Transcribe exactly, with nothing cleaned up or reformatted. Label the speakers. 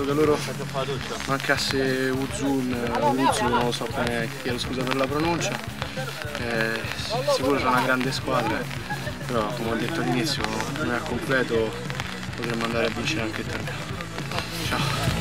Speaker 1: che loro mancasse Uzun, Uzun, non lo so bene, chiedo scusa per la pronuncia. Eh, sicuro sono una grande squadra, però come ho detto all'inizio, noi al completo potremmo andare a vincere anche il torneo. Ciao!